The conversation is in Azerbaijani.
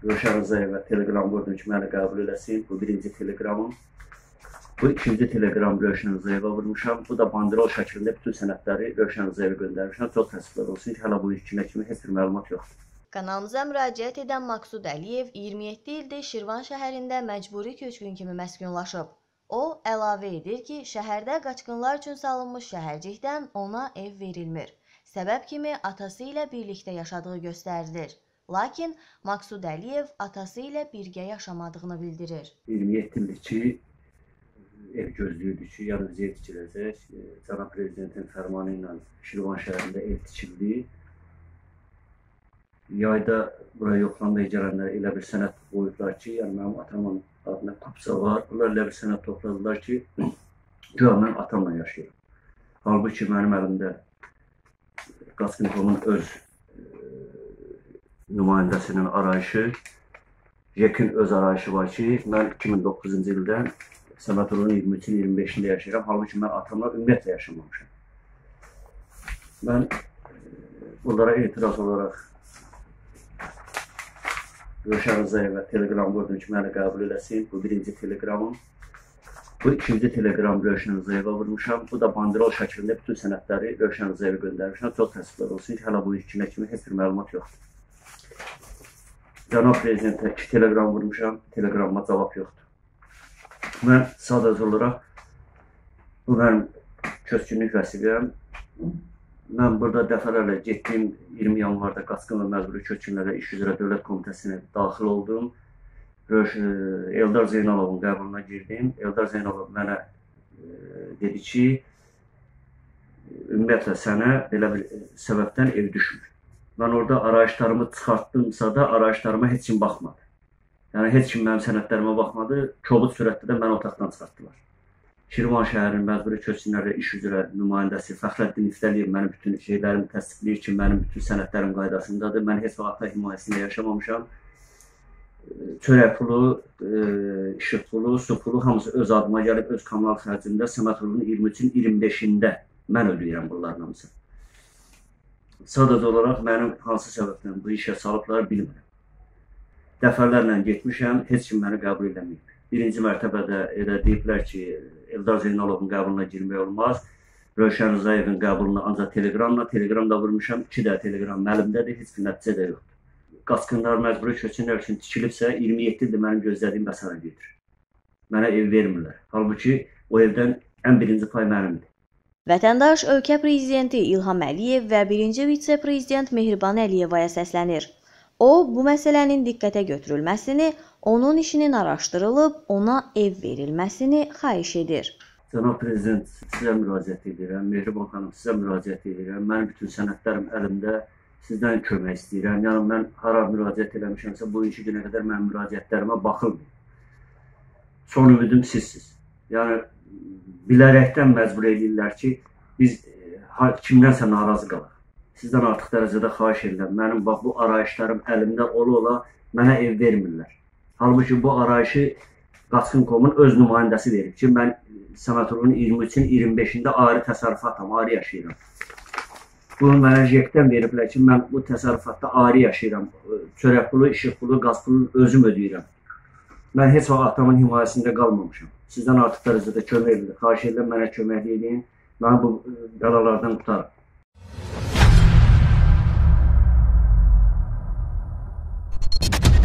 Rövşən Rızayeva telegram vurdum ki, məni qəbul eləsin. Bu birinci telegramım. Bu ikinci telegram Rövşən Rızayeva vurmuşam. Bu da banderol şəklində bütün sənədləri Rövşən Rızayeva göndərmişəm. Çox təəssüflər olsun ki, hələ bu ilkinə kimi heç bir məlumat yoxdur. Kanalımıza müraciət edən Maqsud Əliyev 27 ildir Şirvan şəhərində məcburi köçkün kimi məskunlaşıb. O, əlavə edir ki, şəhərdə qaçqınlar üçün salınmış şəhərcikdən ona ev verilmir. Səbəb kimi atası ilə birlikdə yaşadığı göstərilir. Lakin Maqsud Əliyev atası ilə birgə yaşamadığını bildirir. 27 ildir ki, ev gözləyirdik ki, yəni bizə ev tikiləcək. Cənab Prezidentin fərmanı ilə Şirvan şəhərində ev tikildi. Yayda buraya yoxlanmaya gələnlər elə bir sənəd qoyublar ki, yəni mənim atamın adına kupsa var. Bunlar elə bir sənəd topladılar ki, güya mən atamla yaşayıram. Halbuki mənim əlimdə Qaçqın.com'un öz nümayəndəsinin arayışı, YEK-in öz arayışı var ki, mən 2009-cu ildən Səməd Urunun 23-25-də yaşayıram. Halbuki mən atamla ümumiyyətlə yaşamamışam. Mən bunlara etiraz olaraq Rövşən Rızayeva telegram vurdum ki, məni qəbul eləsin. Bu birinci telegramım. Bu ikinci telegram Rövşən Rızayeva vurmuşam. Bu da banderol şəklində bütün sənədləri Rövşən Rızayeva göndərmişəm. Çox təəssüflər olsun ki, hələ bu ilkinə kimi heç bir məlumat yoxdur. Cənab Prezidentə 2 telegram vurmuşam. Telegramıma cavab yoxdur. Mən sadəcə olaraq bu mənim köçkünlük vəsiqəm. Mən burada dəfələrlə getdiyim 20 yanvarda Qaçqın və Məcburi Köçkünlərə İş üzrə Dövlət Komitəsinə daxil oldum. Eldar Zeynalovun qəbuluna girdim. Eldar Zeynalov mənə dedi ki, ümumiyyətlə sənə belə bir səbəbdən ev düşmür. Mən orada arayışlarımı çıxartdımsa da arayışlarıma heç kim baxmadı. Yəni heç kim mənim sənədlərimə baxmadı. Kobud sürətdə də məni otaqdan çıxartdılar. Şirvan şəhərinin Məcburi Köçkünlərə İş üzrə nümayəndəsi Fəxrəddin İftəliyev mənim bütün şeylərimi təsdiqləyir ki, mənim bütün sənədlərim qaydasındadır. Mən heç vaxt ata himayəsində yaşamamışam. Çörək pulu, işıq pulu, su pulu hamısı öz adıma gəlib, öz kommunal xərcində Səməd Urunun 23-ün 25-də mən ödəyirəm bunların hamısı. Sadəcə olaraq mənim hansı səbəbdən bu işə salıblar bilmirəm. Dəfələrlə getmişəm, heç kim məni qəbul edəməyib. Birinci mərtəbədə elə deyiblər ki, Eldar Zeynalovun qəbuluna girmək olmaz. Rövşən Rızayevin qəbuluna ancaq telegramda vurmuşam. 2 də telegram əlimdədir, heç bir nəticə də yoxdur. Qaçqınlar Məcburi Köçkünlər üçün tikilibsə, 27 ildir mənim gözlədiyim məsələ gedir. Mənə ev vermirlər. Halbuki o evdən ən birinci pay mənimdir. Vətəndaş ölkə prezidenti İlham Əliyev və birinci vitse-prezident Mehriban Əliyevaya səslənir. O, bu məsələnin diqqətə götürülməsini, onun işinin araşdırılıb, ona ev verilməsini xahiş edir. Cənab Prezident, sizə müraciət edirəm, Mehriban xanım, sizə müraciət edirəm. Mənim bütün sənədlərim əlimdə, sizdən kömək istəyirəm. Yəni, mən hara müraciət eləmişəmsə, bu iki günə qədər mənim müraciətlərimə baxılmıyor. Son ümidim sizsiz. Yəni, bilərəkdən məcbur edirlər ki, biz kimdənsə narazı qalaq. Sizdən artıq dərəcədə xahiş edirəm. Mənim bax, bu arayışlarım əlimdə ola-ola mənə ev vermirlər. Halbuki bu arayışı Qaçqın.com'un öz nümayəndəsi verir ki, mən Səməd Urunun 23-ün 25-də ayrı təsərrüfatım, ayrı yaşayıram. Bunu mənə YEK-dən veriblər ki, mən bu təsərrüfatda ayrı yaşayıram. Çörək pulu, işıq pulu, qaz pulu özüm ödəyirəm. Mən heç vaxt atamın himayəsində qalmamışam. Sizdən artıq dərəcədə kömək edir. Xahiş edirəm, mənə kömək edin. Mən bu bəlalardan qutarım. You